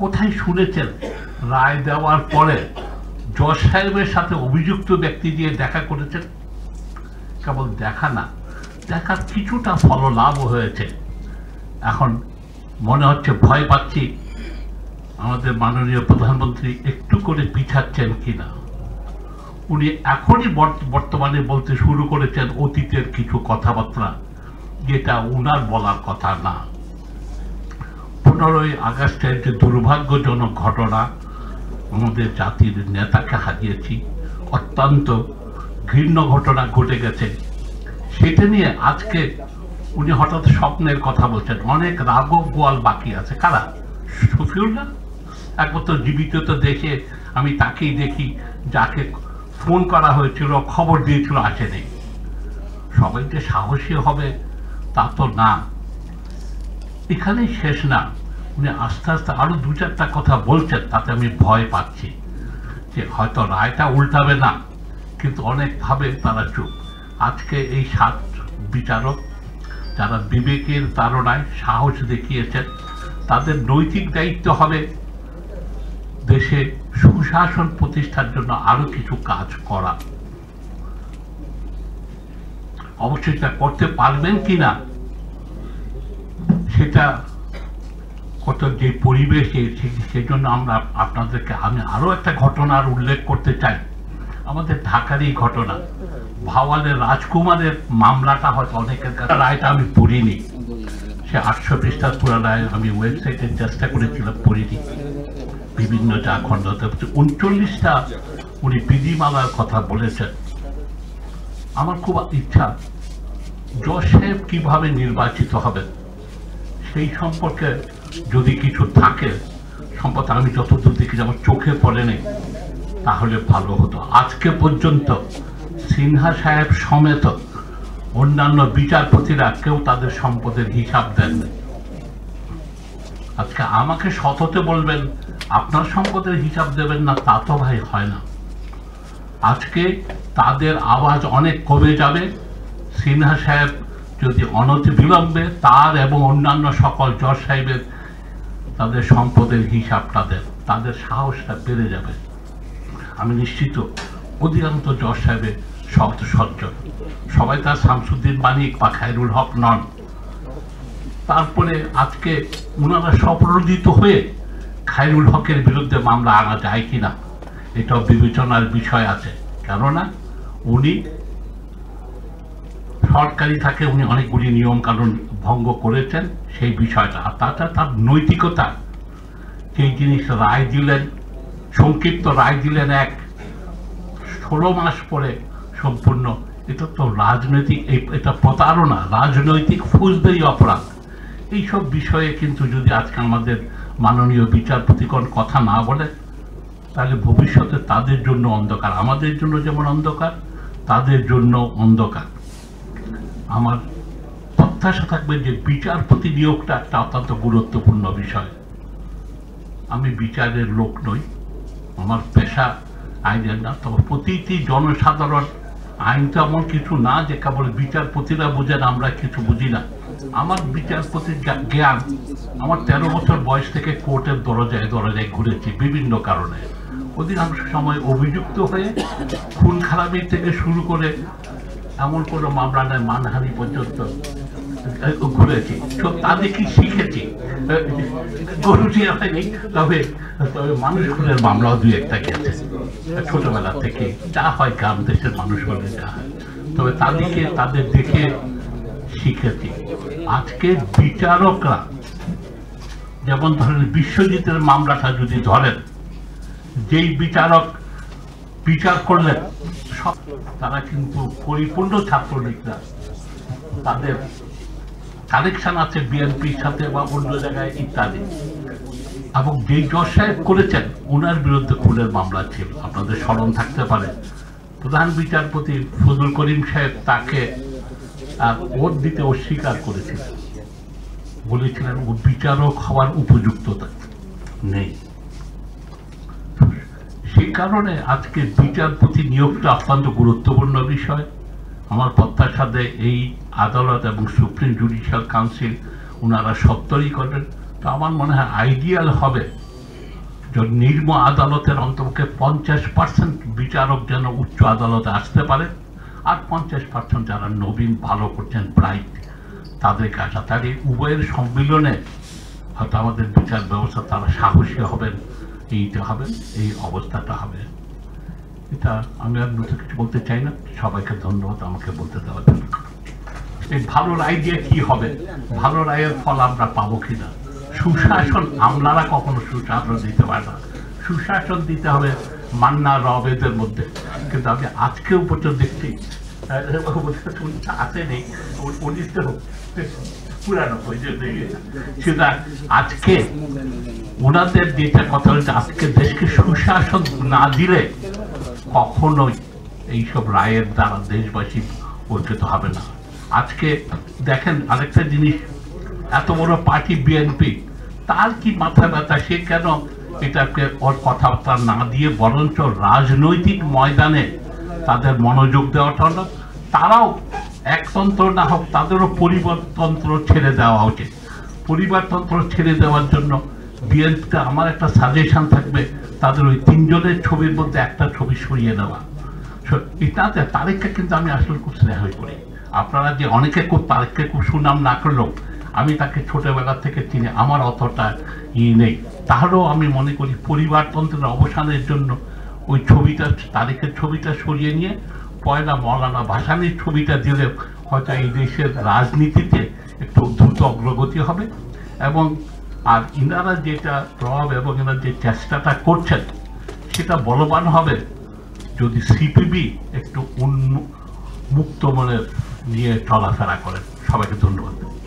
কোথায় শুনেছেন রায় দেওয়ার পরে জজ সাহেবের সাথে অভিযুক্ত ব্যক্তি দিয়ে দেখা করেছেন? কেবল দেখা না, দেখার কিছুটা ফললাভ হয়েছে। এখন মনে হচ্ছে ভয় পাচ্ছি আমাদের মাননীয় প্রধানমন্ত্রী একটু করে পিছাচ্ছেন কিনা। উনি এখনই বর্তমানে বলতে শুরু করেছেন অতীতের কিছু কথাবার্তা, যেটা উনার বলার কথা না। 15ই আগস্টের যে দুর্ভাগ্যজনক ঘটনা, আমাদের জাতির নেতাকে হারিয়েছি, অত্যন্ত ঘৃণ্য ঘটনা ঘটে গেছে, সেটা নিয়ে আজকে উনি হঠাৎ স্বপ্নের কথা বলছেন। অনেক রাঘব বোয়াল বাকি আছে। কারা? শফিউল না? একবার তো জীবিত তো দেখে আমি তাকেই দেখি, যাকে ফোন করা হয়েছিল, খবর দিয়েছিল, আসেনি। সবাই যে সাহসী হবে তা তো না। এখানেই শেষ না, উনি আস্তে আস্তে আরো 2-4টা কথা বলছেন, তাতে আমি ভয় পাচ্ছি যে হয়তো রায়টা উল্টাবে না, কিন্তু অনেকভাবে তারা চুপ। আজকে এই 7 বিচারক যারা বিবেকের তাড়নায় সাহস দেখিয়েছেন, তাদের নৈতিক দায়িত্ব হবে দেশে সুশাসন প্রতিষ্ঠার জন্য আরো কিছু কাজ করা। অবশ্যই তা করতে পারবেন কিনা সেটা কত যে পরিবেশে, সেজন্য আমরা আপনাদেরকে আমি আরো একটা ঘটনার উল্লেখ করতে চাই। আমাদের ঢাকারই ঘটনা, ভাওয়ালের রাজকুমারের মামলাটা হয়তো অনেকের কাছে, রায়টা আমি পড়িনি, সে 800 পৃষ্ঠার পুরো রায় আমি ওয়েবসাইটে চেষ্টা করেছিলাম, পড়িনি। বিভিন্ন যা খণ্ডতে 39টা উনি বিধিমালার কথা বলেছেন। আমার খুব ইচ্ছা জজ সাহেব কিভাবে নির্বাচিত হবেন সেই সম্পর্কে যদি কিছু থাকে, সম্পর্কে আমি যতদূর দেখি আমার চোখে পড়েনি, তাহলে ভালো হতো। আজকে পর্যন্ত সিনহা সাহেব সমেত অন্যান্য বিচারপতিরা কেউ তাদের সম্পদের হিসাব দেননি। আজকে আমাকে সৎ হতে বলবেন, আপনার সম্পদের হিসাব দেবেন না, তা তো ভাই হয় না। আজকে তাদের আওয়াজ অনেক কমে যাবে। সিনহা সাহেব যদি অনতিবিলম্বে তার এবং অন্যান্য সকল জজ সাহেবের তাদের সম্পদের হিসাবটা দেন, তাদের সাহসটা বেড়ে যাবে। আমি নিশ্চিত অধিকাংশ জজ সাহেবের শব্দ সজ্জন, সবাই তার শামসুদ্দিন মানিক বা খায়রুল হক নন। তারপরে আজকে ওনারা স্বপ্রণোদিত হয়ে খায়রুল হকের বিরুদ্ধে মামলা আনা যায় কিনা এটাও বিবেচনার বিষয় আছে। কেননা উনি সরকারি থাকে, উনি অনেকগুলি নিয়ম কানুন ভঙ্গ করেছেন, সেই বিষয়টা। আর তাছাড়া তার নৈতিকতা, সেই জিনিস রায় দিলেন, সংক্ষিপ্ত রায় দিলেন 16 মাস পরে সম্পূর্ণ, এটা তো রাজনৈতিক, এটা প্রতারণা, রাজনৈতিক ফৌজদারি অপরাধ। এইসব বিষয়ে কিন্তু যদি আজকে আমাদের মাননীয় বিচারপতিগণ কথা না বলে, তাহলে ভবিষ্যতে তাদের জন্য অন্ধকার, আমাদের জন্য যেমন অন্ধকার, তাদের জন্য অন্ধকার। আমার প্রত্যাশা থাকবে যে বিচারপতি নিয়োগটা একটা অত্যন্ত গুরুত্বপূর্ণ বিষয়। আমি বিচারের লোক নই, আমার পেশা আইনের না, তবে প্রতিটি জনসাধারণ, আইন তো এমন কিছু না যে কেবল বিচারপতিরা বোঝেন, আমরা কিছু বুঝি না। আমার বিচারপতির জ্ঞান, আমার 13 বছর বয়স থেকে কোর্টের দরজায় দরজায় ঘুরেছি বিভিন্ন কারণে। অধিকাংশ সময় অভিযুক্ত হয়ে খুন খারাপি থেকে শুরু করে এমন কোনো মামলা নয়, মানহানি পর্যন্ত ঘুরেছি। তো তাদের কি শিখেছি, গরুটিয়া হয়নি, তবে মানুষ খুনের মামলাও 2-1টা গেছে ছোটবেলা থেকে, যা হয় গ্রাম দেশের মানুষ হলে যা হয়, তবে তাদের দেখে শিখেছি। আজকে বিচারকরা, যেমন ধরেন বিশ্বজিতের মামলাটা যদি ধরেন, যেই বিচারক বিচার করলেন সব, তারা কিন্তু পরিপূর্ণ ছাত্রলীগরা, তাদের কানেকশন আছে বিএনপির সাথে বা অন্য জায়গায় ইত্যাদি। এবং যেই জজ সাহেব করেছেন ওনার বিরুদ্ধে খুনের মামলা ছিল, আপনাদের স্মরণ থাকতে পারে। প্রধান বিচারপতি ফজলুল করিম সাহেব তাকে ভোট দিতে অস্বীকার করেছিলেন, বলেছিলেন ও বিচারক হওয়ার উপযুক্ততা নেই। সেই কারণে আজকে বিচারপতি নিয়োগটা অত্যন্ত গুরুত্বপূর্ণ বিষয়। আমার প্রত্যাশা দেয় এই আদালত এবং সুপ্রিম জুডিশিয়াল কাউন্সিল ওনারা সত্তরই করেন। তো আমার মনে হয় আইডিয়াল হবে নিম্ন আদালতের অন্তর্ভুক্ত 50% বিচারক যেন উচ্চ আদালতে আসতে পারে, আর 50% যারা নবীন ভালো করছেন ব্রাইট তাদেরকে আসা। তাহলে উভয়ের সম্মিলনে হয়তো আমাদের বিচার ব্যবস্থা তারা সাহসী হবেন, এইটা হবে, এই অবস্থাটা হবে। এটা আমি আর নতুন কিছু বলতে চাই না। সবাইকে ধন্যবাদ আমাকে বলতে দেওয়ার জন্য। এই ভালো রায় দিয়ে কি হবে, ভালো রায়ের ফল আমরা পাবো কিনা? সুশাসন, আমলারা কখনো সুশাসন দিতে পারে না, সুশাসন দিতে হবে মান্না রবেদের মধ্যে। কিন্তু আমি আজকেও পর্যন্ত দেখছি আসে নেই, উনি তো পুরানো সেটা আজকে ওনাদের যেটা কথা হচ্ছে, আজকে দেশকে সুশাসন না দিলে কখনোই এইসব রায়ের দ্বারা দেশবাসী উপকৃত হবে না। আজকে দেখেন আরেকটা জিনিস, এত বড় পার্টি বিএনপি, তার কি মাথা ব্যথা, সে কেন এটাকে ওর কথাবার্তা না দিয়ে বরঞ্চ রাজনৈতিক ময়দানে তাদের মনোযোগ দেওয়াটা হলো, তারাও একতন্ত্র না হোক, তাদেরও পরিবারতন্ত্র ছেড়ে দেওয়া উচিত। পরিবারতন্ত্র ছেড়ে দেওয়ার জন্য বিএনপিতে আমার একটা সাজেশন থাকবে, তাদের ওই 3 জনের ছবির মধ্যে একটা ছবি সরিয়ে নেওয়া। এটাতে তারেককে কিন্তু আমি আসলে খুব স্নেহ করি। আপনারা যে অনেকে খুব তারেককে খুব সুনাম না করলেও আমি তাকে ছোটবেলা থেকে চিনি, আমার অতটা নেই। তাহলেও আমি মনে করি পরিবারতন্ত্রের অবসানের জন্য ওই ছবিটা, তারেকের ছবিটা সরিয়ে নিয়ে পয়লা মৌলানা ভাসানীর ছবিটা দিলে হয়তো এই দেশের রাজনীতিতে একটু দ্রুত অগ্রগতি হবে। এবং আর ইনারা যেটা প্রভাব এবং এনারা যে চেষ্টাটা করছেন সেটা বলবান হবে যদি সিপিবি একটু মুক্ত মনে নিয়ে চলাফেরা করেন। সবাইকে ধন্যবাদ।